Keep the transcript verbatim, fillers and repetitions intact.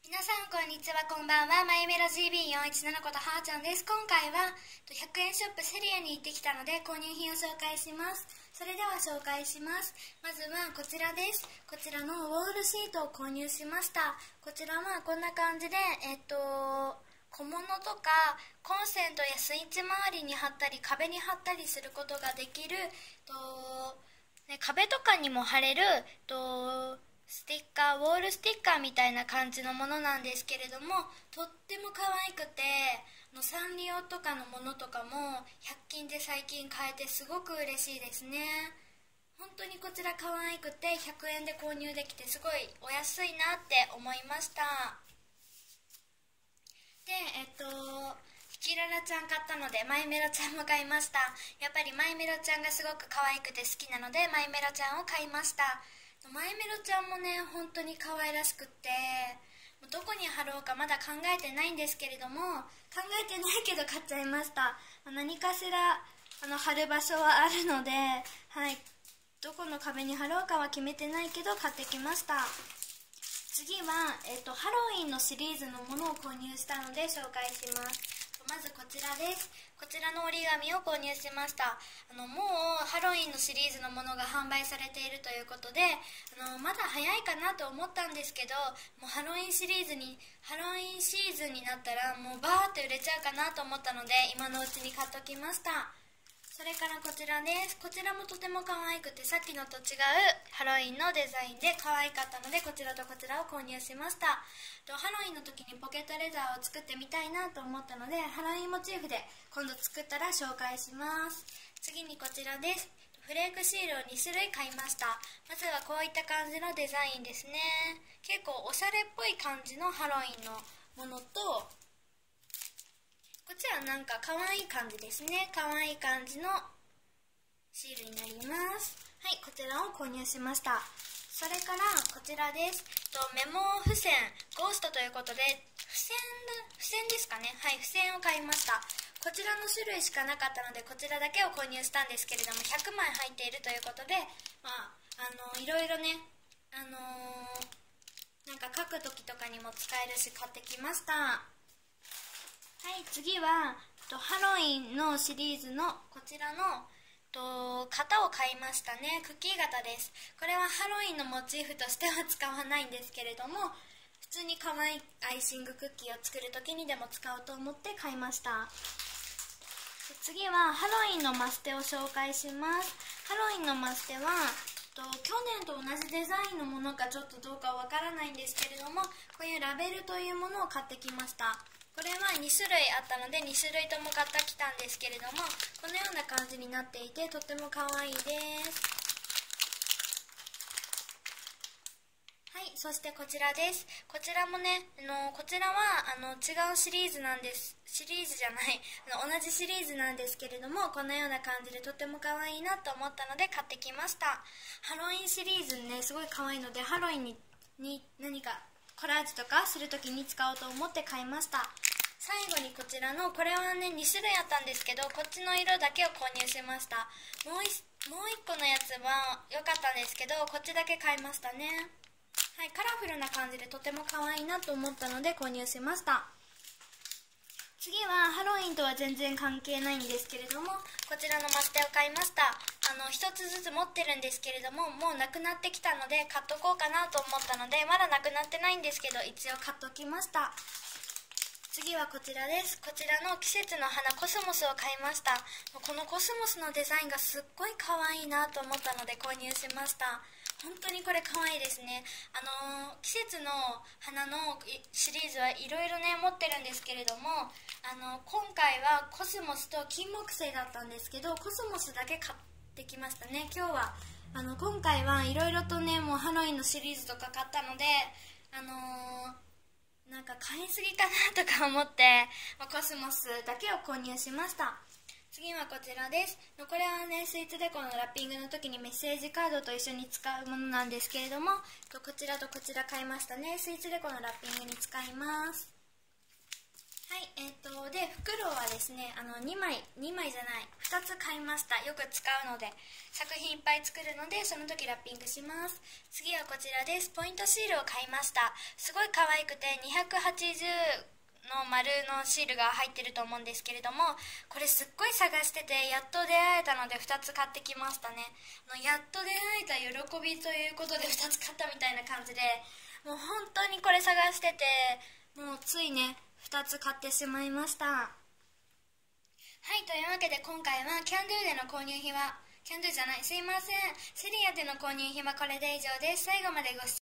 皆さんこんにちは、こんばんは。マイメロ ジービーよんいちなな ことはーちゃんです。今回はひゃくえんショップセリアに行ってきたので購入品を紹介します。それでは紹介します。まずはこちらです。こちらのウォールシートを購入しました。こちらはこんな感じで、えっと小物とかコンセントやスイッチ周りに貼ったり壁に貼ったりすることができると、ね、壁とかにも貼れるとステッカー、ウォールステッカーみたいな感じのものなんですけれども、とっても可愛くて、のサンリオとかのものとかもひゃく均で最近買えてすごく嬉しいですね。本当にこちら可愛くてひゃくえんで購入できてすごいお安いなって思いました。で、えっとキララちゃん買ったのでマイメロちゃんも買いました。やっぱりマイメロちゃんがすごく可愛くて好きなのでマイメロちゃんを買いました。マイメロちゃんもね、本当に可愛らしくって、どこに貼ろうかまだ考えてないんですけれども、考えてないけど買っちゃいました。何かしらあの貼る場所はあるので、はい、どこの壁に貼ろうかは決めてないけど買ってきました。次は、えっと、ハロウィンのシリーズのものを購入したので紹介します。まずこちらです。こちらの折り紙を購入しました。あのもうハロウィンのシリーズのものが販売されているということで、あのまだ早いかなと思ったんですけど、もうハロウィンシリーズにハロウィンシーズンになったらもうバーって売れちゃうかなと思ったので、今のうちに買っときました。それからこちらです。こちらもとても可愛くて、さっきのと違うハロウィンのデザインで可愛かったので、こちらとこちらを購入しました。ハロウィンの時にポケットレザーを作ってみたいなと思ったので、ハロウィンモチーフで今度作ったら紹介します。次にこちらです。フレークシールをに種類買いました。まずはこういった感じのデザインですね。結構おしゃれっぽい感じのハロウィンのものと、こっちはなんか可愛い感じですね。可愛い感じのシールになります。はい、こちらを購入しました。それからこちらです。メモ付箋、ゴーストということで、付箋、付箋ですかね。はい、付箋を買いました。こちらの種類しかなかったので、こちらだけを購入したんですけれども、ひゃくまい入っているということで、まあ、あの、いろいろね、あのー、なんか書くときとかにも使えるし買ってきました。はい、次はハロウィンのシリーズのこちらの型を買いましたね。クッキー型です。これはハロウィンのモチーフとしては使わないんですけれども、普通に可愛いアイシングクッキーを作る時にでも使おうと思って買いました。次はハロウィンのマステを紹介します。ハロウィンのマステは去年と同じデザインのものかちょっとどうかわからないんですけれども、こういうラベルというものを買ってきました。これはに種類あったのでに種類とも買ってきたんですけれども、このような感じになっていてとても可愛いです。はい、そしてこちらです。こちらもね、あのこちらはあの違うシリーズなんです。シリーズじゃないあの同じシリーズなんですけれども、このような感じでとても可愛いなと思ったので買ってきました。ハロウィンシリーズね、すごい可愛いので、ハロウィンにに何かコラージュとかするときに使おうと思って買いました。最後にこちらの、これはねに種類あったんですけど、こっちの色だけを購入しました。もういもういっこのやつは良かったんですけど、こっちだけ買いましたね。はい、カラフルな感じでとても可愛いなと思ったので購入しました。次はハロウィンとは全然関係ないんですけれども、こちらのマステを買いました。あの一つずつ持ってるんですけれども、もうなくなってきたので買っとこうかなと思ったので、まだなくなってないんですけど一応買っときました。次はこちらです。こちらの季節の花コスモスを買いました。このコスモスのデザインがすっごい可愛いなと思ったので購入しました。本当にこれ可愛いですね。あのー、季節の花のシリーズはいろいろね持ってるんですけれども、あの今回はコスモスと金木犀だったんですけど、コスモスだけ買ってきましたね。今日はあの今回はいろいろとね、もうハロウィンのシリーズとか買ったので、あのー、なんか買いすぎかなとか思ってコスモスだけを購入しました。次はこちらです。これはね、スイーツデコのラッピングの時にメッセージカードと一緒に使うものなんですけれども、こちらとこちら買いましたね。スイーツデコのラッピングに使います。 はい、えーと、で、袋はですね、あの、にまい、にまいじゃない、ふたつ買いました。よく使うので、作品いっぱい作るので、その時ラッピングします。次はこちらです。ポイントシールを買いました。すごい可愛くて、にひゃくはちじゅうの丸のシールが入ってると思うんですけれども、これすっごい探してて、やっと出会えたのでふたつ買ってきましたね。あのやっと出会えた喜びということでふたつ買ったみたいな感じで、もう本当にこれ探してて、もうついね、ふたつ買ってしまいました。はい、というわけで今回はキャンドゥでの購入費は、キャンドゥじゃない、すいません。セリアでの購入費はこれで以上です。最後までご視聴